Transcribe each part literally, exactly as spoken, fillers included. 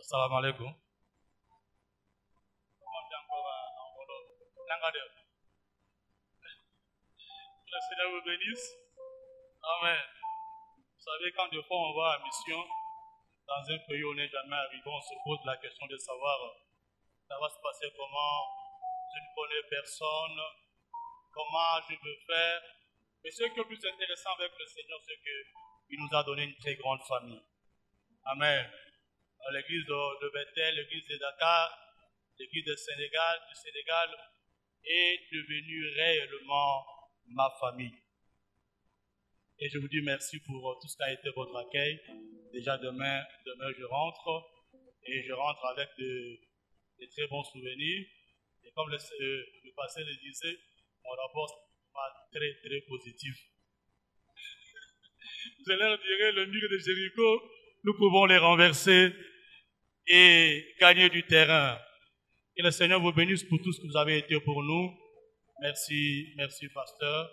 Assalamu alaikum. Le Seigneur vous bénisse. Amen. Vous savez, quand des fois on va à mission, dans un pays où on n'est jamais arrivé, on se pose la question de savoir ça va se passer comment, je ne connais personne, comment je peux faire. Mais ce qui est le plus intéressant avec le Seigneur, c'est qu'il nous a donné une très grande famille. Amen. L'église de, de Bethel, l'église de Dakar, l'église de Sénégal, du Sénégal est devenue réellement ma famille. Et je vous dis merci pour tout ce qui a été votre accueil. Déjà demain, demain je rentre et je rentre avec de, de très bons souvenirs. Et comme le, le passé le disait, mon rapport est très très positif. Je leur dirais, le mur de Jéricho, nous pouvons les renverser et gagner du terrain. Que le Seigneur vous bénisse pour tout ce que vous avez été pour nous. Merci, merci pasteur.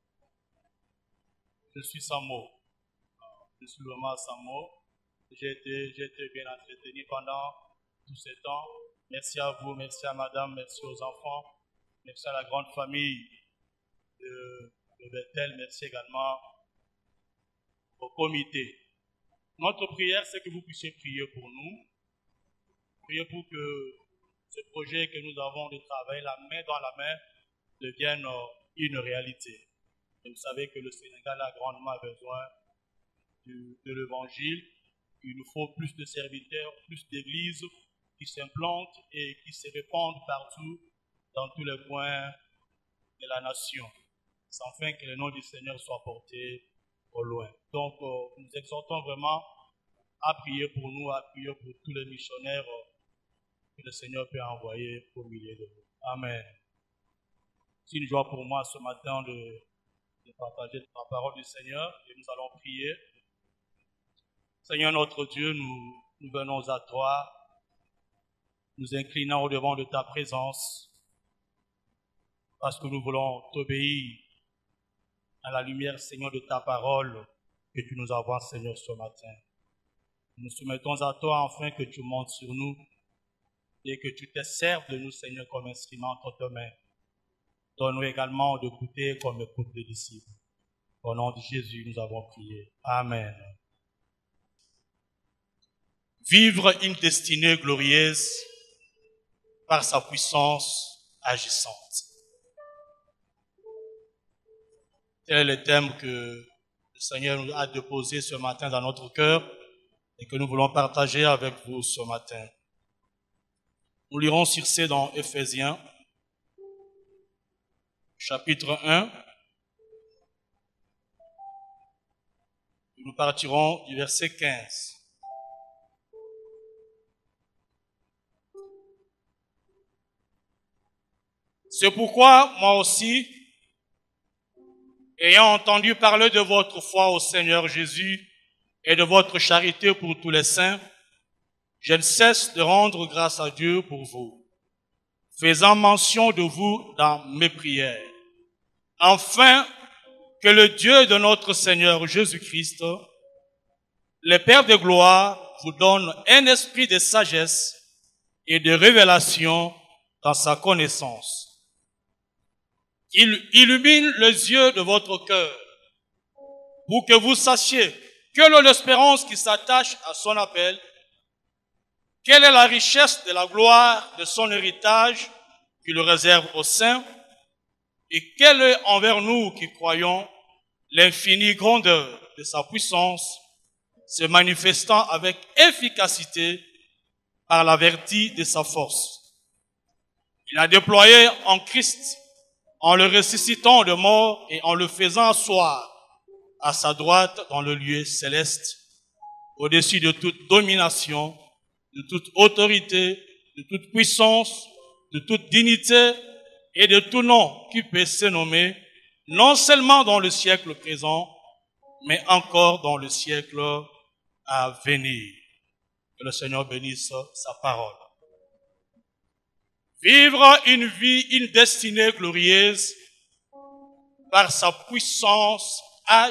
Je suis sans mots. Je suis vraiment sans mots. J'ai été, j'ai été bien entretenu pendant tout ce temps. Merci à vous, merci à madame, merci aux enfants, merci à la grande famille de, de Bethel, merci également au comité. Notre prière, c'est que vous puissiez prier pour nous. Priez pour que ce projet que nous avons de travail, la main dans la main, devienne une réalité. Et vous savez que le Sénégal a grandement besoin de, de l'évangile. Il nous faut plus de serviteurs, plus d'églises qui s'implantent et qui se répandent partout, dans tous les coins de la nation, afin que le nom du Seigneur soit porté au loin. Donc, euh, nous exhortons vraiment à prier pour nous, à prier pour tous les missionnaires euh, que le Seigneur peut envoyer au milieu de nous. Amen. C'est une joie pour moi ce matin de, de partager la parole du Seigneur et nous allons prier. Seigneur notre Dieu, nous, nous venons à toi, nous inclinant au devant de ta présence, parce que nous voulons t'obéir à la lumière, Seigneur, de ta parole que tu nous envoies, Seigneur, ce matin. Nous soumettons à toi, afin que tu montes sur nous et que tu te serves de nous, Seigneur, comme instrument entre tes mains. Donne-nous également d'écouter comme écoutent les disciples. Au nom de Jésus, nous avons prié. Amen. Vivre une destinée glorieuse par sa puissance agissante. Tel est le thème que le Seigneur nous a déposé ce matin dans notre cœur et que nous voulons partager avec vous ce matin. Nous lirons sur ce dans Éphésiens, chapitre un. Nous partirons du verset quinze. C'est pourquoi, moi aussi, ayant entendu parler de votre foi au Seigneur Jésus et de votre charité pour tous les saints, je ne cesse de rendre grâce à Dieu pour vous, faisant mention de vous dans mes prières, afin que le Dieu de notre Seigneur Jésus-Christ, le Père de gloire, vous donne un esprit de sagesse et de révélation dans sa connaissance. Il illumine les yeux de votre cœur pour que vous sachiez quelle est l'espérance qui s'attache à son appel, quelle est la richesse de la gloire de son héritage qu'il réserve aux saints, et quelle est envers nous qui croyons l'infinie grandeur de sa puissance, se manifestant avec efficacité par la vertu de sa force. Il a déployé en Christ, en le ressuscitant de mort et en le faisant asseoir à sa droite dans le lieu céleste, au-dessus de toute domination, de toute autorité, de toute puissance, de toute dignité et de tout nom qui peut se nommer, non seulement dans le siècle présent, mais encore dans le siècle à venir. Que le Seigneur bénisse sa parole. Vivre une vie, une destinée glorieuse par sa puissance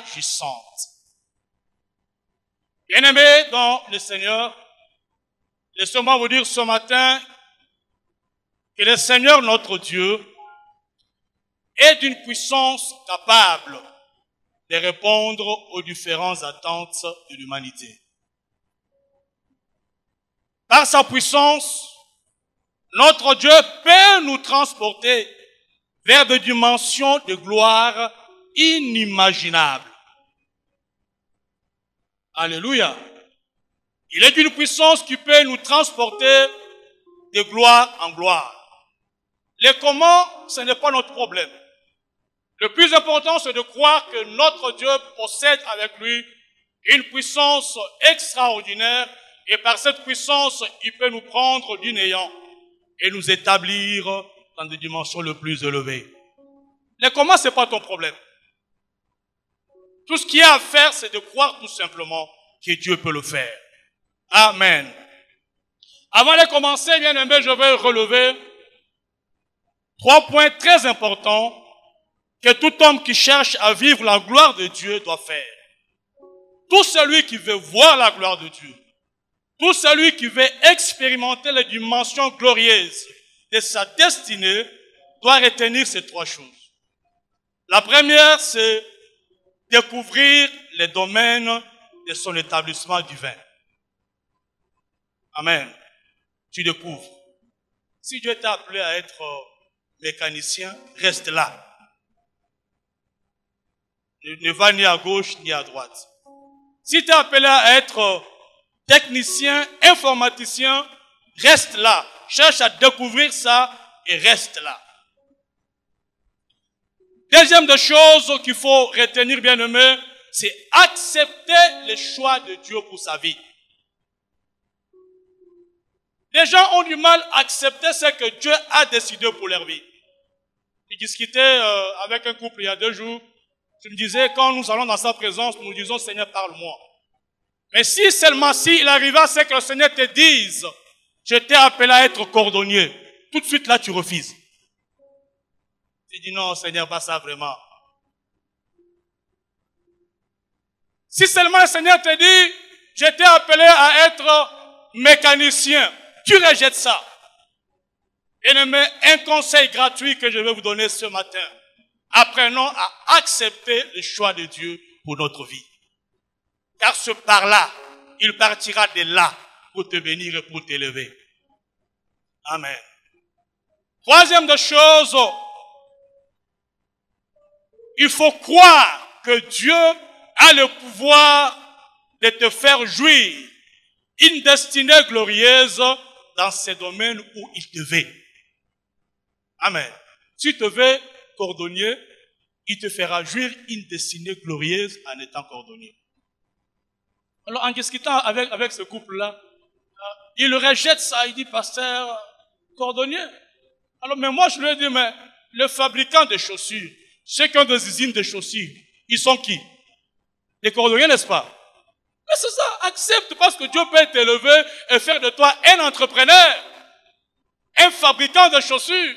agissante. Bien-aimés dans le Seigneur, Laissez-moi vous dire ce matin que le Seigneur notre Dieu est d'une puissance capable de répondre aux différentes attentes de l'humanité. Par sa puissance, notre Dieu peut nous transporter vers des dimensions de gloire inimaginables. Alléluia. Il est d'une puissance qui peut nous transporter de gloire en gloire. Les comment, ce n'est pas notre problème. Le plus important, c'est de croire que notre Dieu possède avec lui une puissance extraordinaire et par cette puissance, il peut nous prendre du néant et nous établir dans des dimensions les plus élevées. Les comment, ce n'est pas ton problème. Tout ce qu'il y a à faire, c'est de croire tout simplement que Dieu peut le faire. Amen. Avant de commencer, bien aimé, je vais relever trois points très importants que tout homme qui cherche à vivre la gloire de Dieu doit faire. Tout celui qui veut voir la gloire de Dieu, tout celui qui veut expérimenter les dimensions glorieuses de sa destinée doit retenir ces trois choses. La première, c'est découvrir les domaines de son établissement divin. Amen. Tu découvres. Si Dieu t'a appelé à être mécanicien, reste là. Ne va ni à gauche ni à droite. Si tu es appelé à être technicien, informaticien, reste là. Cherche à découvrir ça et reste là. Deuxième des choses qu'il faut retenir, bien aimé, c'est accepter les choix de Dieu pour sa vie. Les gens ont du mal à accepter ce que Dieu a décidé pour leur vie. Je discutais euh, avec un couple il y a deux jours. Je me disais, quand nous allons dans sa présence, nous disons, Seigneur, parle-moi. Mais si seulement si il arriva à ce que le Seigneur te dise, je t'ai appelé à être cordonnier, tout de suite là, tu refuses. Tu dis, non, Seigneur, pas ça vraiment. Si seulement le Seigneur te dit, je t'ai appelé à être mécanicien, tu rejettes ça. Et ne mets un conseil gratuit que je vais vous donner ce matin. Apprenons à accepter le choix de Dieu pour notre vie. Car ce par-là, il partira de là pour te bénir et pour t'élever. Amen. Troisième des choses, il faut croire que Dieu a le pouvoir de te faire jouir une destinée glorieuse dans ces domaines où il te veut. Amen. Si tu te veux cordonnier, il te fera jouir une destinée glorieuse en étant cordonnier. Alors, en discutant avec, avec ce couple-là, il rejette ça, il dit, pasteur, cordonnier. Alors, mais moi, je lui ai dit, mais les fabricants de chaussures, ceux qui ont des usines de chaussures, ils sont qui? Les cordonniers, n'est-ce pas? Mais c'est ça, accepte parce que Dieu peut t'élever et faire de toi un entrepreneur, un fabricant de chaussures.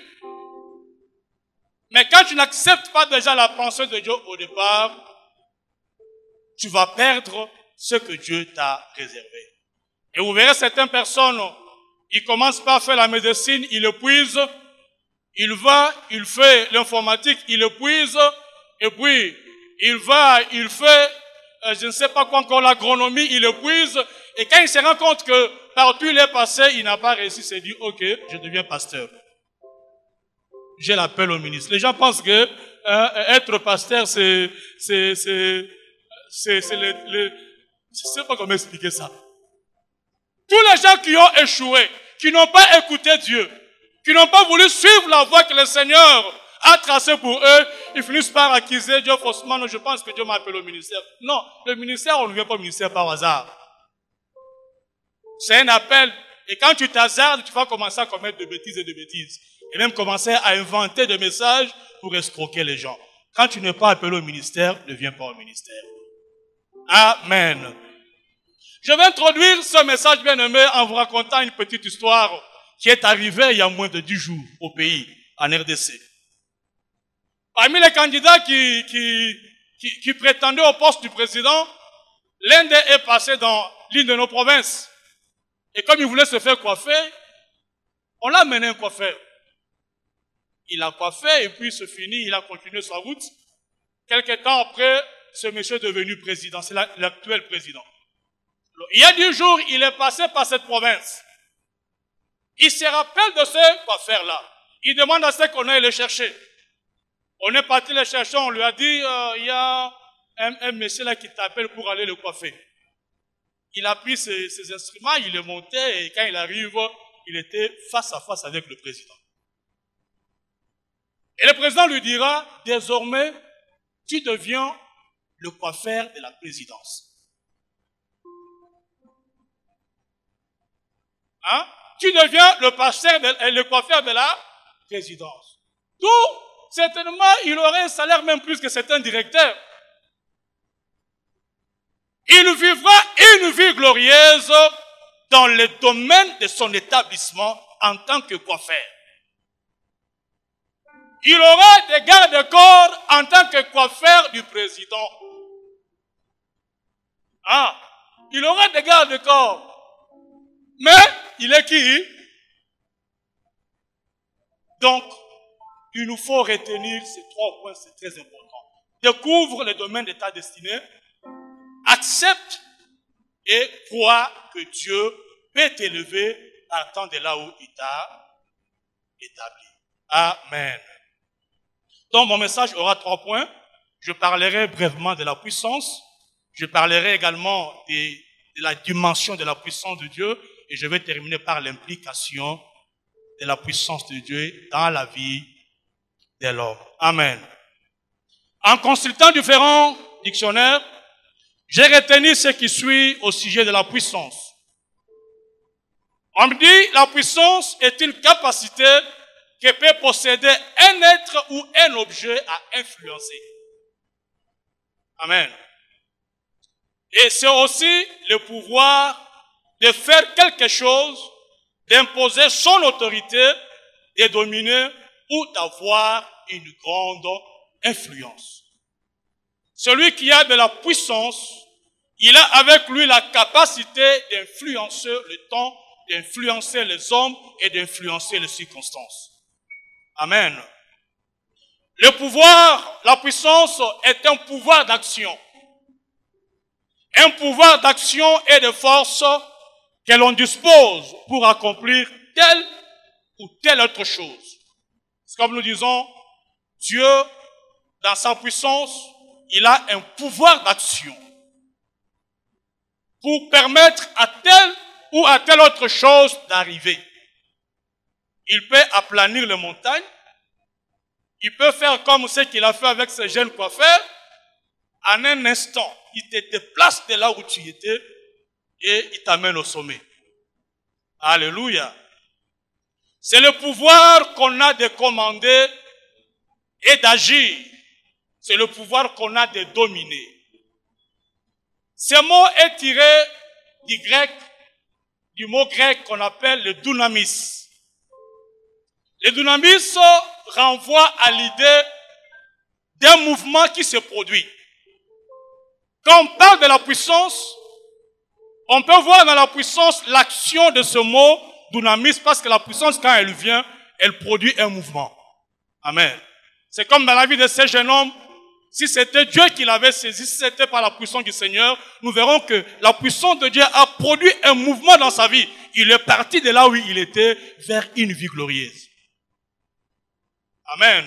Mais quand tu n'acceptes pas déjà la pensée de Dieu au départ, tu vas perdre ce que Dieu t'a réservé. Et vous verrez certaines personnes, ils commencent par faire la médecine, ils l'épuisent, il va, il fait l'informatique, il l'épuise, et puis il va, il fait, euh, je ne sais pas quoi encore, l'agronomie, il l'épuise, et quand il se rend compte que partout il est passé, il n'a pas réussi, il s'est dit, ok, je deviens pasteur. J'ai l'appel au ministre. Les gens pensent que euh, être pasteur, c'est, c'est, c'est, c'est, c'est le, le, je ne sais pas comment expliquer ça. Tous les gens qui ont échoué, qui n'ont pas écouté Dieu, qui n'ont pas voulu suivre la voie que le Seigneur a tracée pour eux, ils finissent par accuser Dieu faussement. Non, je pense que Dieu m'appelle au ministère. Non, le ministère, on ne vient pas au ministère par hasard. C'est un appel. Et quand tu t'hasardes, tu vas commencer à commettre de bêtises et de bêtises. Et même commencer à inventer des messages pour escroquer les gens. Quand tu n'es pas appelé au ministère, ne viens pas au ministère. Amen. Je vais introduire ce message bien-aimé en vous racontant une petite histoire qui est arrivée il y a moins de dix jours au pays, en R D C. Parmi les candidats qui, qui, qui, qui prétendaient au poste du président, l'un d'eux est passé dans l'une de nos provinces. Et comme il voulait se faire coiffer, on l'a mené un coiffeur. Il a coiffé et puis c'est fini, il a continué sa route. Quelque temps après, ce monsieur est devenu président, c'est l'actuel président. Il y a dix jours, il est passé par cette province. Il se rappelle de ce coiffeur-là. Il demande à ce qu'on aille le chercher. On est parti le chercher, on lui a dit, euh, il y a un, un monsieur là qui t'appelle pour aller le coiffer. Il a pris ses, ses instruments, il est monté et quand il arrive, il était face à face avec le président. Et le président lui dira, désormais, tu deviens le coiffeur de la présidence. Hein? Tu deviens le pasteur, de, le coiffeur de la présidence. D'où, certainement, il aurait un salaire même plus que certains directeurs. Il vivra une vie glorieuse dans le domaine de son établissement en tant que coiffeur. Il aura des gardes-corps en tant que coiffeur du président. Ah, il aura des gardes-corps. Mais, il est qui? Donc, il nous faut retenir ces trois points, c'est très important. Découvre le domaine de ta destinée, accepte et crois que Dieu peut t'élever partant de là où il t'a établi. Amen. Donc, mon message aura trois points. Je parlerai brièvement de la puissance. Je parlerai également de, de la dimension de la puissance de Dieu. Et je vais terminer par l'implication de la puissance de Dieu dans la vie de l'homme. Amen. En consultant différents dictionnaires, j'ai retenu ce qui suit au sujet de la puissance. On me dit la puissance est une capacité que peut posséder un être ou un objet à influencer. Amen. Et c'est aussi le pouvoir de faire quelque chose, d'imposer son autorité, de dominer ou d'avoir une grande influence. Celui qui a de la puissance, il a avec lui la capacité d'influencer le temps, d'influencer les hommes et d'influencer les circonstances. Amen. Le pouvoir, la puissance est un pouvoir d'action. Un pouvoir d'action et de force que l'on dispose pour accomplir telle ou telle autre chose. C'est comme nous disons, Dieu, dans sa puissance, il a un pouvoir d'action pour permettre à telle ou à telle autre chose d'arriver. Il peut aplanir les montagnes. Il peut faire comme ce qu'il a fait avec ces jeunes coiffeurs. En un instant, il te déplace de là où tu étais et il t'amène au sommet. Alléluia. C'est le pouvoir qu'on a de commander et d'agir. C'est le pouvoir qu'on a de dominer. Ce mot est tiré du grec, du mot grec qu'on appelle le dunamis. Le dunamis renvoie à l'idée d'un mouvement qui se produit. Quand on parle de la puissance, on peut voir dans la puissance l'action de ce mot dunamis parce que la puissance, quand elle vient, elle produit un mouvement. Amen. C'est comme dans la vie de ces jeunes hommes. Si c'était Dieu qui l'avait saisi, si c'était par la puissance du Seigneur, nous verrons que la puissance de Dieu a produit un mouvement dans sa vie. Il est parti de là où il était vers une vie glorieuse. Amen.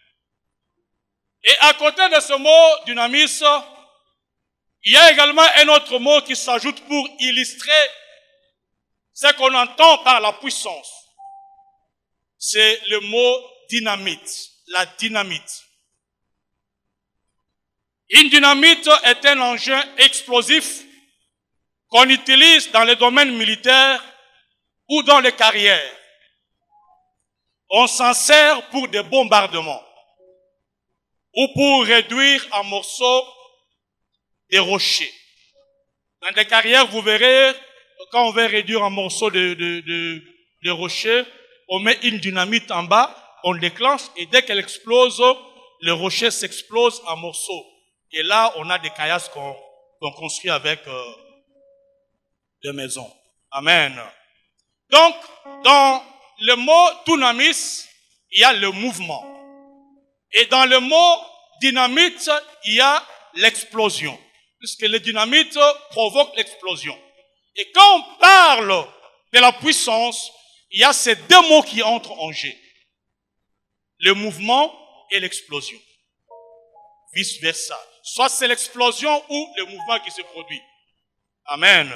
Et à côté de ce mot dynamis, il y a également un autre mot qui s'ajoute pour illustrer ce qu'on entend par la puissance. C'est le mot dynamite, la dynamite. Une dynamite est un engin explosif qu'on utilise dans les domaines militaires ou dans les carrières. On s'en sert pour des bombardements ou pour réduire en morceaux des rochers. Dans des carrières, vous verrez, quand on veut réduire en morceaux de, de, de, de rochers, on met une dynamite en bas, on déclenche et dès qu'elle explose, le rocher s'explose en morceaux. Et là, on a des caillasses qu'on qu'on construit avec euh, des maisons. Amen. Donc, dans le mot dunamis, il y a le mouvement. Et dans le mot dynamite, il y a l'explosion. Puisque le dynamite provoque l'explosion. Et quand on parle de la puissance, il y a ces deux mots qui entrent en jeu. Le mouvement et l'explosion. Vice versa. Soit c'est l'explosion ou le mouvement qui se produit. Amen.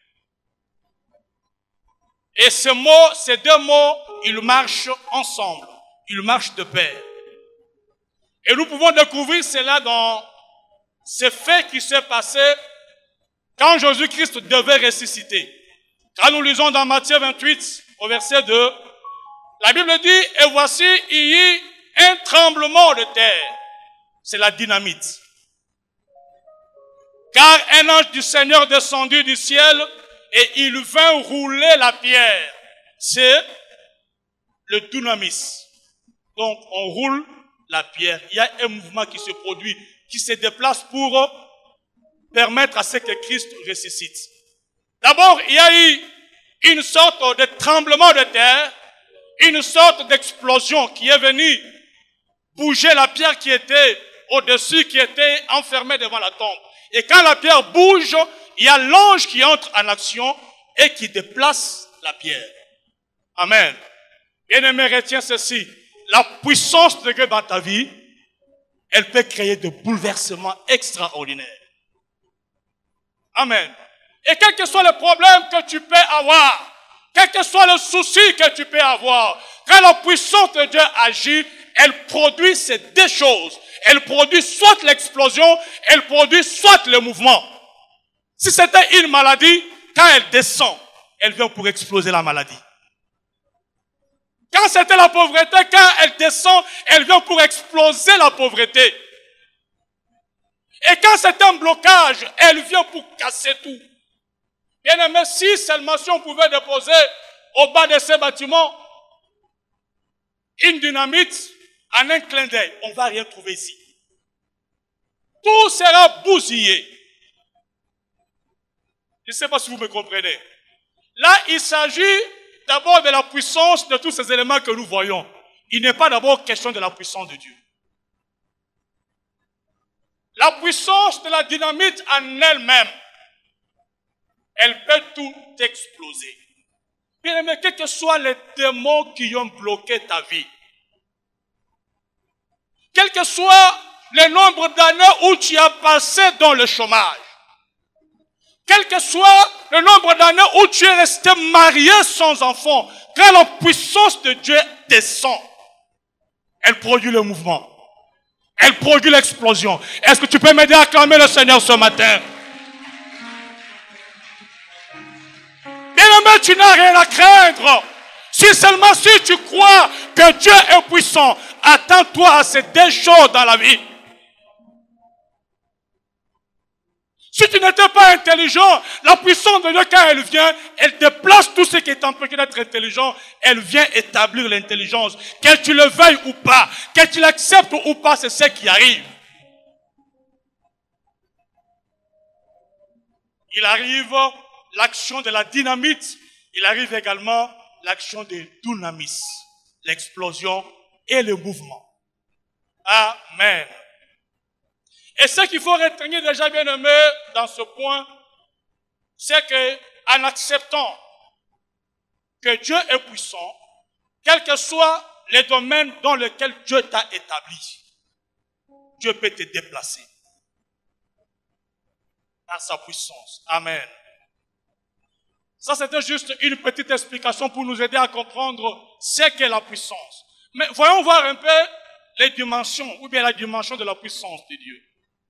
Et ce mot, ces deux mots, ils marchent ensemble. Ils marchent de pair. Et nous pouvons découvrir cela dans ce fait qui s'est passé quand Jésus-Christ devait ressusciter. Quand nous lisons dans Matthieu vingt-huit, au verset deux, la Bible dit, et voici, il y eut un tremblement de terre. C'est la dynamite. Car un ange du Seigneur descendu du ciel et il vint rouler la pierre. C'est le dunamis. Donc, on roule la pierre. Il y a un mouvement qui se produit, qui se déplace pour permettre à ce que Christ ressuscite. D'abord, il y a eu une sorte de tremblement de terre, une sorte d'explosion qui est venue bouger la pierre qui était au-dessus, qui était enfermée devant la tombe. Et quand la pierre bouge, il y a l'ange qui entre en action et qui déplace la pierre. Amen. Bien-aimé, retiens ceci. La puissance de Dieu dans ta vie, elle peut créer de bouleversements extraordinaires. Amen. Et quel que soit le problème que tu peux avoir, quel que soit le souci que tu peux avoir, quand la puissance de Dieu agit, elle produit ces deux choses. Elle produit soit l'explosion, elle produit soit le mouvement. Si c'était une maladie, quand elle descend, elle vient pour exploser la maladie. Quand c'était la pauvreté, quand elle descend, elle vient pour exploser la pauvreté. Et quand c'est un blocage, elle vient pour casser tout. Bien aimé, si seulement si on pouvait déposer au bas de ces bâtiments une dynamite en un clin d'œil, on ne va rien trouver ici. Tout sera bousillé. Je ne sais pas si vous me comprenez. Là, il s'agit d'abord de la puissance de tous ces éléments que nous voyons. Il n'est pas d'abord question de la puissance de Dieu. La puissance de la dynamite en elle-même, elle peut tout exploser. Bien aimé, quels que soient les démons qui ont bloqué ta vie, quel que soit le nombre d'années où tu as passé dans le chômage, quel que soit le nombre d'années où tu es resté marié sans enfant, quand la puissance de Dieu descend, elle produit le mouvement. Elle produit l'explosion. Est-ce que tu peux m'aider à acclamer le Seigneur ce matin? Bien-aimé, tu n'as rien à craindre. Si seulement si tu crois que Dieu est puissant, attends-toi à ces deux choses dans la vie. Si tu n'étais pas intelligent, la puissance de Dieu, quand elle vient, elle déplace tout ce qui est empêché d'être intelligent. Elle vient établir l'intelligence. Que tu le veuilles ou pas, que tu l'acceptes ou pas, c'est ce qui arrive. Il arrive l'action de la dynamite. Il arrive également l'action de dunamis, l'explosion et le mouvement. Amen. Et ce qu'il faut retenir déjà, bien aimé, dans ce point, c'est que en acceptant que Dieu est puissant, quel que soit les domaines dans lesquels Dieu t'a établi, Dieu peut te déplacer par sa puissance. Amen. Ça, c'était juste une petite explication pour nous aider à comprendre ce qu'est la puissance. Mais voyons voir un peu les dimensions, ou bien la dimension de la puissance de Dieu.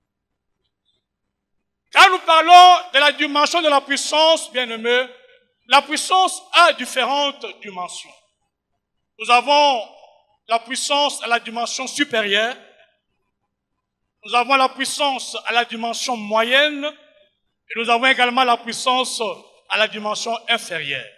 Quand nous parlons de la dimension de la puissance, bien aimé, la puissance a différentes dimensions. Nous avons la puissance à la dimension supérieure. Nous avons la puissance à la dimension moyenne. Et nous avons également la puissance à la dimension inférieure.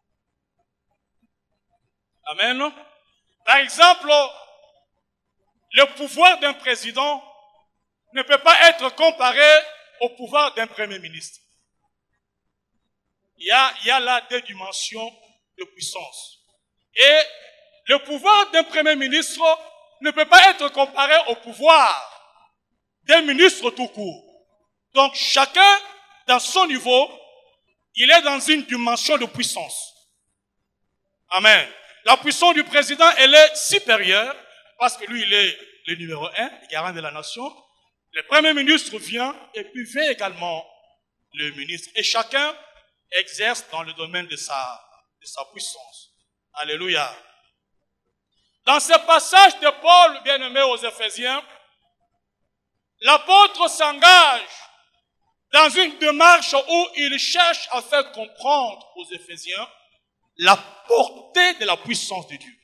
Amen. Par exemple, le pouvoir d'un président ne peut pas être comparé au pouvoir d'un premier ministre. il y a, il y a là deux dimensions de puissance. Et le pouvoir d'un premier ministre ne peut pas être comparé au pouvoir d'un ministre tout court. Donc chacun, dans son niveau, il est dans une dimension de puissance. Amen. La puissance du président, elle est supérieure, parce que lui, il est le numéro un, le garant de la nation. Le premier ministre vient, et puis vient également le ministre. Et chacun exerce dans le domaine de sa, de sa puissance. Alléluia. Dans ce passage de Paul, bien-aimé aux Éphésiens, l'apôtre s'engage dans une démarche où il cherche à faire comprendre aux Éphésiens la portée de la puissance de Dieu.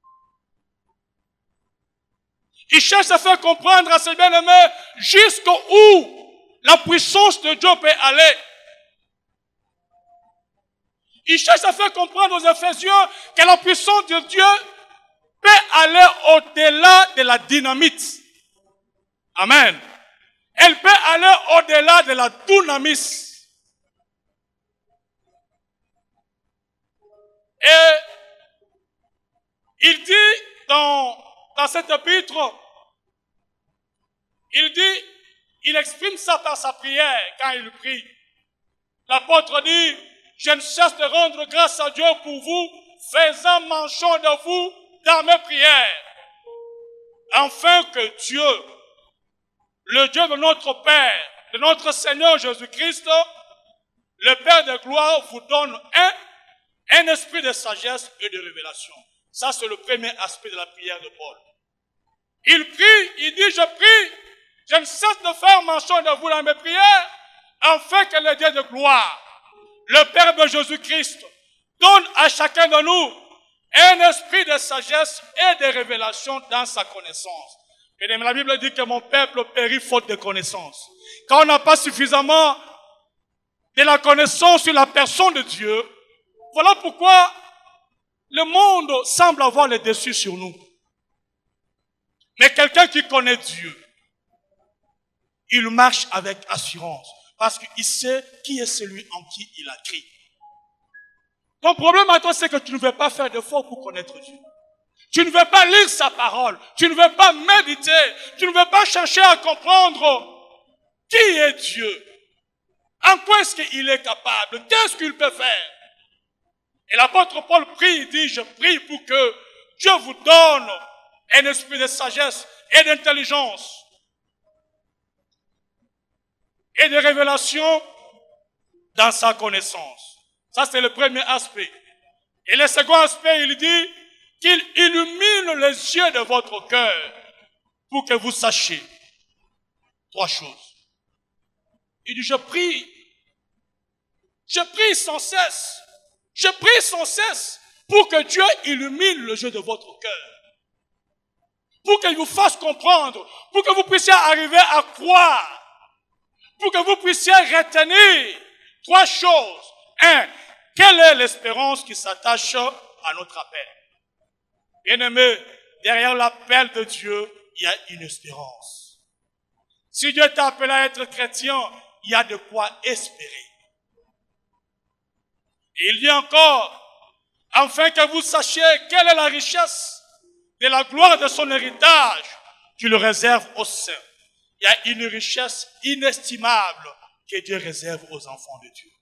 Il cherche à faire comprendre à ses bien-aimés jusqu'où la puissance de Dieu peut aller. Il cherche à faire comprendre aux Éphésiens que la puissance de Dieu peut aller au-delà de la dynamite. Amen. Elle peut aller au-delà de la dunamis. Et il dit dans, dans cet épître, il dit, il exprime ça par sa prière quand il prie. L'apôtre dit, je ne cesse de rendre grâce à Dieu pour vous, faisant mention de vous dans mes prières, afin que Dieu, le Dieu de notre Père, de notre Seigneur Jésus-Christ, le Père de gloire, vous donne un, un esprit de sagesse et de révélation. Ça, c'est le premier aspect de la prière de Paul. Il prie, il dit, je prie, je ne cesse de faire mention de vous dans mes prières, afin que le Dieu de gloire, le Père de Jésus-Christ, donne à chacun de nous un esprit de sagesse et de révélation dans sa connaissance. Et la Bible dit que mon peuple périt faute de connaissance. Quand on n'a pas suffisamment de la connaissance sur la personne de Dieu, voilà pourquoi le monde semble avoir le dessus sur nous. Mais quelqu'un qui connaît Dieu, il marche avec assurance parce qu'il sait qui est celui en qui il a crié. Ton problème à toi, c'est que tu ne veux pas faire d'efforts pour connaître Dieu. Tu ne veux pas lire sa parole. Tu ne veux pas méditer. Tu ne veux pas chercher à comprendre qui est Dieu. En quoi est-ce qu'il est capable? Qu'est-ce qu'il peut faire? Et l'apôtre Paul prie, il dit, je prie pour que Dieu vous donne un esprit de sagesse et d'intelligence et de révélation dans sa connaissance. Ça, c'est le premier aspect. Et le second aspect, il dit qu'il illumine les yeux de votre cœur pour que vous sachiez trois choses. Il dit, je prie, je prie sans cesse, je prie sans cesse pour que Dieu illumine les yeux de votre cœur, pour qu'il vous fasse comprendre, pour que vous puissiez arriver à croire, pour que vous puissiez retenir trois choses. Un, quelle est l'espérance qui s'attache à notre appel? Bien-aimé, derrière l'appel de Dieu, il y a une espérance. Si Dieu t'a appelé à être chrétien, il y a de quoi espérer. Et il dit encore, afin que vous sachiez quelle est la richesse de la gloire de son héritage, tu le réserves aux saints. Il y a une richesse inestimable que Dieu réserve aux enfants de Dieu.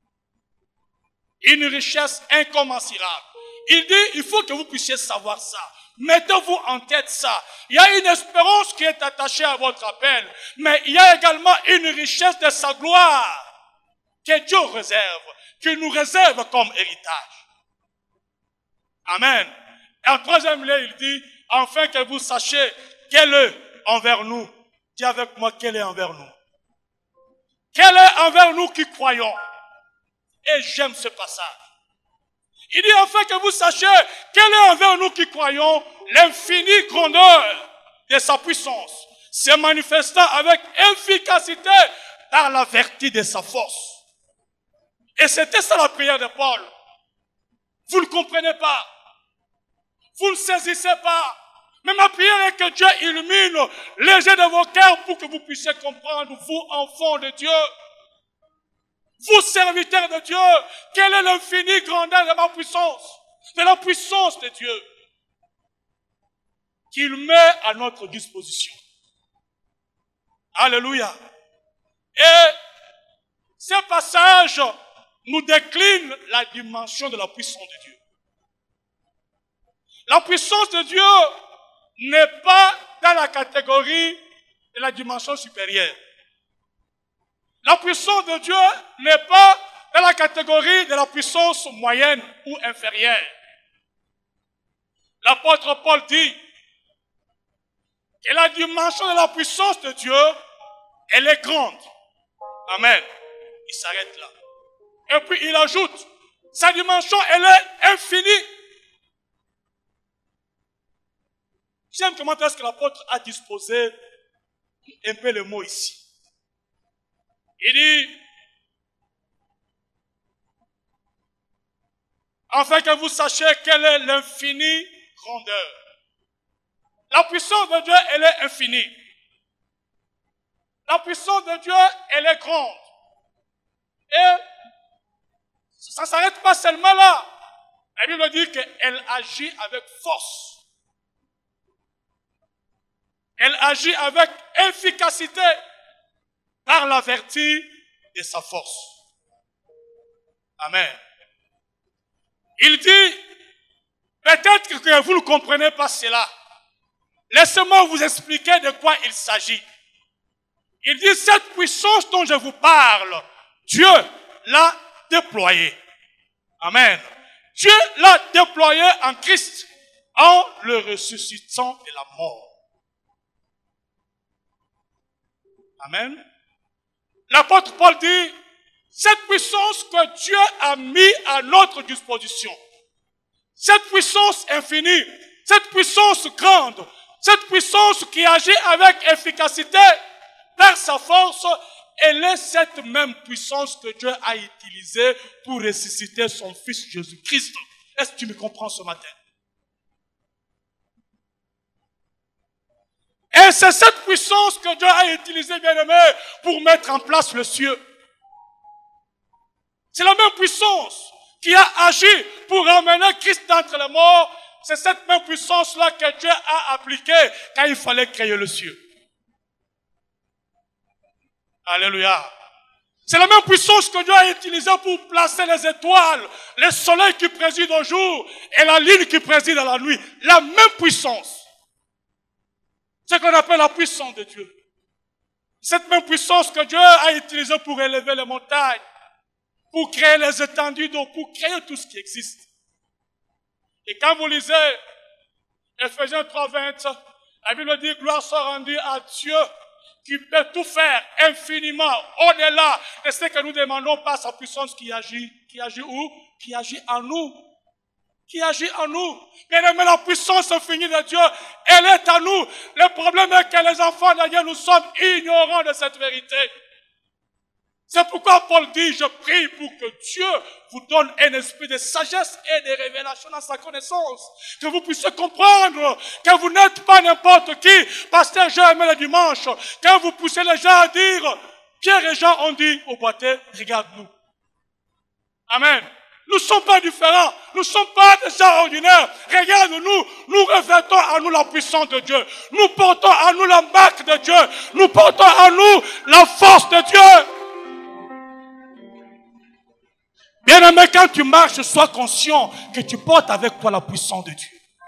Une richesse incommensurable. Il dit, il faut que vous puissiez savoir ça. Mettez-vous en tête ça. Il y a une espérance qui est attachée à votre appel, mais il y a également une richesse de sa gloire que Dieu réserve, qu'il nous réserve comme héritage. Amen. Et en troisième lieu, il dit, afin que vous sachiez quel est envers nous. Dis avec moi, quel est envers nous. Quel est envers nous qui croyons. Et j'aime ce passage. Il dit enfin que vous sachiez quel est envers nous qui croyons l'infinie grandeur de sa puissance, se manifestant avec efficacité par la vertu de sa force. Et c'était ça la prière de Paul. Vous ne comprenez pas. Vous ne saisissez pas. Mais ma prière est que Dieu illumine les yeux de vos cœurs pour que vous puissiez comprendre, vous, enfants de Dieu. Vous, serviteurs de Dieu, quelle est l'infinie grandeur de ma puissance, de la puissance de Dieu qu'il met à notre disposition. Alléluia. Et ce passage nous décline la dimension de la puissance de Dieu. La puissance de Dieu n'est pas dans la catégorie de la dimension supérieure. La puissance de Dieu n'est pas dans la catégorie de la puissance moyenne ou inférieure. L'apôtre Paul dit que la dimension de la puissance de Dieu, elle est grande. Amen. Il s'arrête là. Et puis il ajoute, sa dimension, elle est infinie. J'aime comment est-ce que l'apôtre a disposé un peu le mot ici. Il dit, afin que vous sachiez quelle est l'infinie grandeur. La puissance de Dieu, elle est infinie. La puissance de Dieu, elle est grande. Et ça ne s'arrête pas seulement là. La Bible dit qu'elle agit avec force. Elle agit avec efficacité par la vertu de sa force. Amen. Il dit, peut-être que vous ne comprenez pas cela. Laissez-moi vous expliquer de quoi il s'agit. Il dit, cette puissance dont je vous parle, Dieu l'a déployée. Amen. Dieu l'a déployée en Christ en le ressuscitant de la mort. Amen. L'apôtre Paul dit, cette puissance que Dieu a mis à notre disposition, cette puissance infinie, cette puissance grande, cette puissance qui agit avec efficacité par sa force, elle est cette même puissance que Dieu a utilisée pour ressusciter son Fils Jésus-Christ. Est-ce que tu me comprends ce matin? Et c'est cette puissance que Dieu a utilisée, bien-aimé, pour mettre en place le ciel. C'est la même puissance qui a agi pour ramener Christ d'entre les morts. C'est cette même puissance-là que Dieu a appliquée quand il fallait créer le ciel. Alléluia. C'est la même puissance que Dieu a utilisée pour placer les étoiles, le soleil qui préside au jour et la lune qui préside à la nuit. La même puissance. C'est ce qu'on appelle la puissance de Dieu. Cette même puissance que Dieu a utilisée pour élever les montagnes, pour créer les étendues d'eau, pour créer tout ce qui existe. Et quand vous lisez Ephésiens trois, vingt, la Bible dit, gloire soit rendue à Dieu qui peut tout faire infiniment au-delà de ce que nous demandons par sa puissance qui agit, qui agit où? Qui agit en nous. Qui agit en nous. Bien aimé, la puissance infinie de Dieu, elle est en nous. Le problème est que les enfants de Dieu, nous sommes ignorants de cette vérité. C'est pourquoi Paul dit, je prie pour que Dieu vous donne un esprit de sagesse et de révélation dans sa connaissance. Que vous puissiez comprendre que vous n'êtes pas n'importe qui. Pasteur, j'ai aimé le dimanche. Quand vous poussez les gens à dire, Pierre et Jean ont dit au boité, regarde-nous. Amen. Nous ne sommes pas différents. Nous ne sommes pas des gens ordinaires. Regarde-nous. Nous revêtons en nous la puissance de Dieu. Nous portons en nous la marque de Dieu. Nous portons en nous la force de Dieu. Bien-aimé, quand tu marches, sois conscient que tu portes avec toi la puissance de Dieu.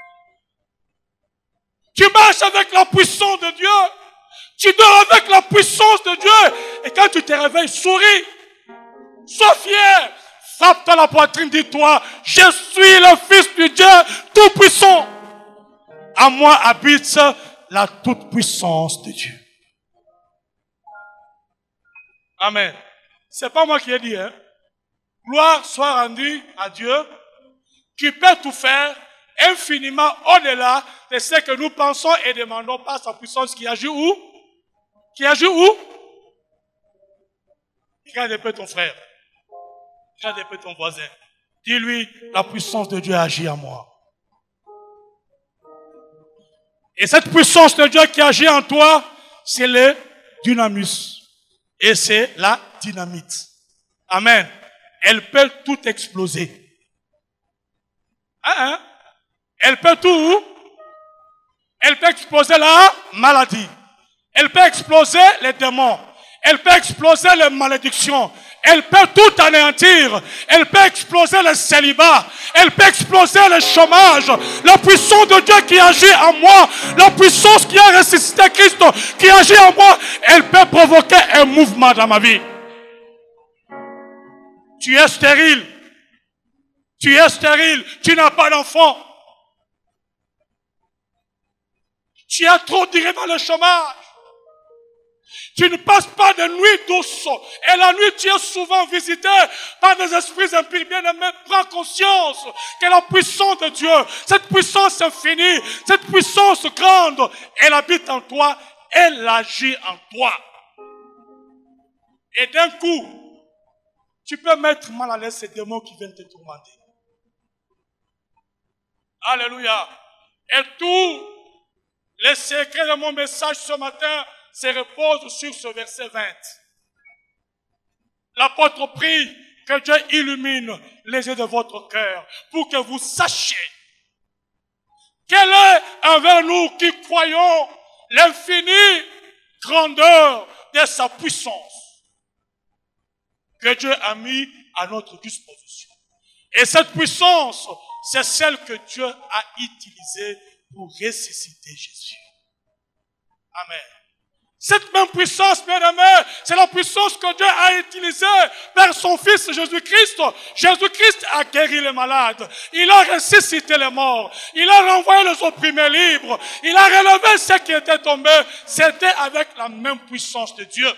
Tu marches avec la puissance de Dieu. Tu dors avec la puissance de Dieu. Et quand tu te réveilles, souris. Sois fier. Frappe-toi la poitrine, dis-toi, je suis le Fils du Dieu Tout-Puissant. À moi habite la toute-puissance de Dieu. Amen. C'est pas moi qui ai dit, hein. Gloire soit rendue à Dieu qui peut tout faire infiniment au-delà de ce que nous pensons et demandons par sa puissance qui agit où? Qui agit où? Regarde un peu ton frère. Regarde un peu ton voisin. Dis-lui, la puissance de Dieu agit en moi. Et cette puissance de Dieu qui agit en toi, c'est le dynamus. Et c'est la dynamite. Amen. Elle peut tout exploser. Hein, hein? Elle peut tout. Elle peut exploser la maladie. Elle peut exploser les démons. Elle peut exploser les malédictions. Elle peut tout anéantir. Elle peut exploser le célibat. Elle peut exploser le chômage. La puissance de Dieu qui agit en moi, la puissance qui a ressuscité Christ, qui agit en moi, elle peut provoquer un mouvement dans ma vie. Tu es stérile. Tu es stérile. Tu n'as pas d'enfant. Tu as trop duré dans le chômage. Tu ne passes pas de nuit douce. Et la nuit, tu es souvent visité par des esprits impies. Bien-aimés, prends conscience que la puissance de Dieu, cette puissance infinie, cette puissance grande, elle habite en toi, elle agit en toi. Et d'un coup, tu peux mettre mal à l'aise ces démons qui viennent te tourmenter. Alléluia. Et tous les secrets de mon message ce matin se repose sur ce verset vingt. L'apôtre prie que Dieu illumine les yeux de votre cœur pour que vous sachiez quelle est envers nous qui croyons l'infinie grandeur de sa puissance que Dieu a mis à notre disposition. Et cette puissance, c'est celle que Dieu a utilisée pour ressusciter Jésus. Amen. Cette même puissance, bien-aimés, c'est la puissance que Dieu a utilisée par son Fils Jésus-Christ. Jésus-Christ a guéri les malades. Il a ressuscité les morts. Il a renvoyé les opprimés libres. Il a relevé ceux qui étaient tombés. C'était avec la même puissance de Dieu.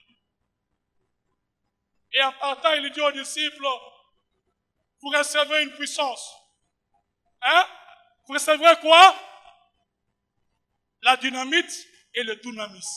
Et en partant, il dit aux disciples, vous recevez une puissance. Hein? Vous recevrez quoi? La dynamite et le dunamis.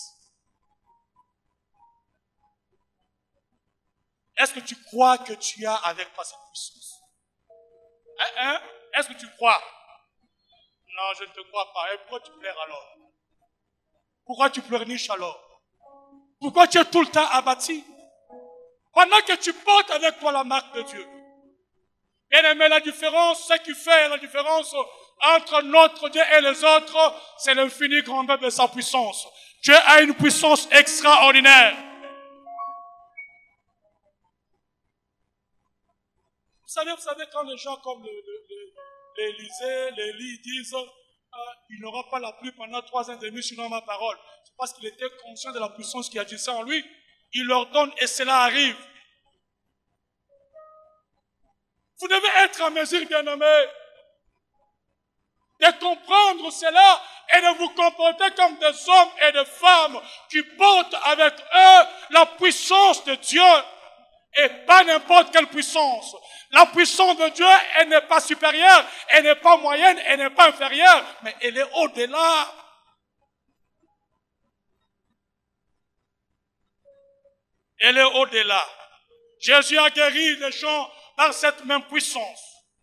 Est-ce que tu crois que tu as avec toi cette puissance? Hein, hein? Est-ce que tu crois? Non, je ne te crois pas. Et pourquoi tu pleures alors? Pourquoi tu pleurniches alors? Pourquoi tu es tout le temps abattu? Pendant que tu portes avec toi la marque de Dieu. Bien aimé, la différence, ce qui fait la différence entre notre Dieu et les autres, c'est l'infinie grandeur de sa puissance. Dieu a une puissance extraordinaire. Vous savez, vous savez, quand les gens comme l'Élysée, l'Élie disent ah, il n'aura pas la pluie pendant trois ans et demi selon ma parole, c'est parce qu'il était conscient de la puissance qui agissait en lui. Il leur donne et cela arrive. Vous devez être en mesure, bien-aimés, de comprendre cela et de vous comporter comme des hommes et des femmes qui portent avec eux la puissance de Dieu et pas n'importe quelle puissance. La puissance de Dieu, elle n'est pas supérieure, elle n'est pas moyenne, elle n'est pas inférieure, mais elle est au-delà. Elle est au-delà. Jésus a guéri les gens par cette même puissance.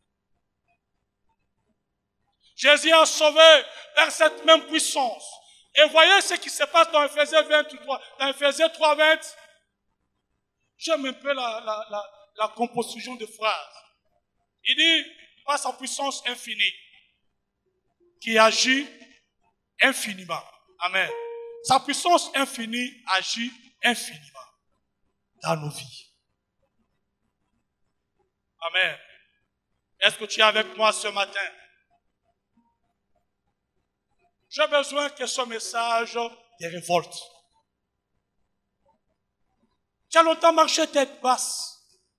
Jésus a sauvé par cette même puissance. Et voyez ce qui se passe dans Ephésiens vingt-trois, dans Ephésiens trois, vingt. J'aime un peu la, la, la, la composition de phrases. Il dit, par sa puissance infinie, qui agit infiniment. Amen. Sa puissance infinie agit infiniment dans nos vies. Amen. Est-ce que tu es avec moi ce matin? J'ai besoin que ce message te révolte. Tu as longtemps marché tête basse.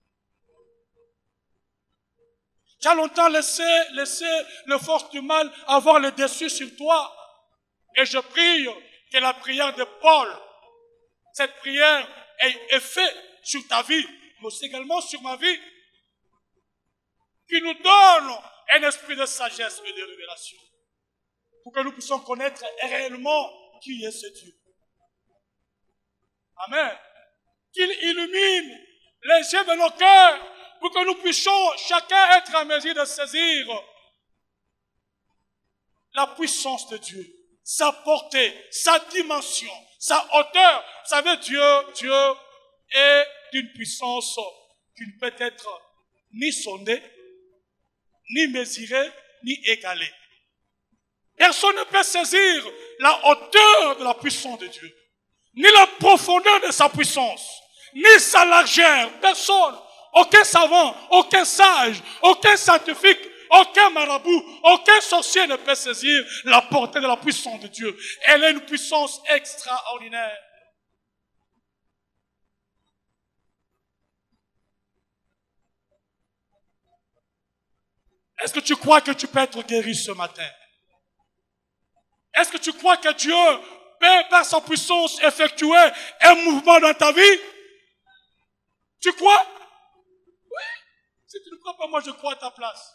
Tu as longtemps laissé, laissé les forces du mal avoir le dessus sur toi. Et je prie que la prière de Paul, cette prière ait effet sur ta vie, mais aussi également sur ma vie, qui nous donne un esprit de sagesse et de révélation, pour que nous puissions connaître réellement qui est ce Dieu. Amen. Qu'il illumine les yeux de nos cœurs, pour que nous puissions chacun être en mesure de saisir la puissance de Dieu, sa portée, sa dimension, sa hauteur. Vous savez, Dieu, Dieu est d'une puissance qui ne peut être ni sondé, ni mesuré, ni égalé. Personne ne peut saisir la hauteur de la puissance de Dieu, ni la profondeur de sa puissance, ni sa largeur. Personne, aucun savant, aucun sage, aucun scientifique, aucun marabout, aucun sorcier ne peut saisir la portée de la puissance de Dieu. Elle est une puissance extraordinaire. Est-ce que tu crois que tu peux être guéri ce matin? Est-ce que tu crois que Dieu peut, par sa puissance, effectuer un mouvement dans ta vie? Tu crois? Oui. Si tu ne crois pas, moi je crois à ta place.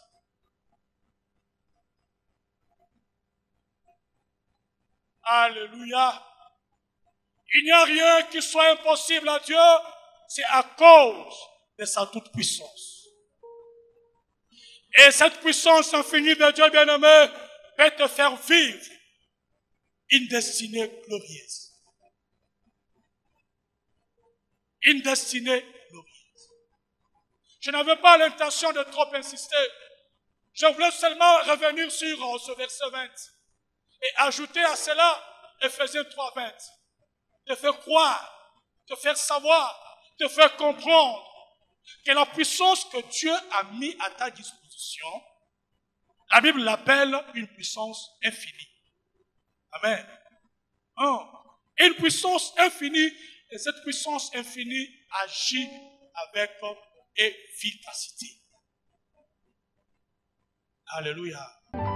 Alléluia. Il n'y a rien qui soit impossible à Dieu, c'est à cause de sa toute puissance. Et cette puissance infinie de Dieu bien-aimé peut te faire vivre une destinée glorieuse. Une destinée glorieuse. Je n'avais pas l'intention de trop insister. Je voulais seulement revenir sur ce verset vingt et ajouter à cela Ephésiens trois vingt. Te faire croire, te faire savoir, te faire comprendre que la puissance que Dieu a mis à ta disposition, la Bible l'appelle une puissance infinie. Amen. Un, une puissance infinie, et cette puissance infinie agit avec efficacité. Alléluia.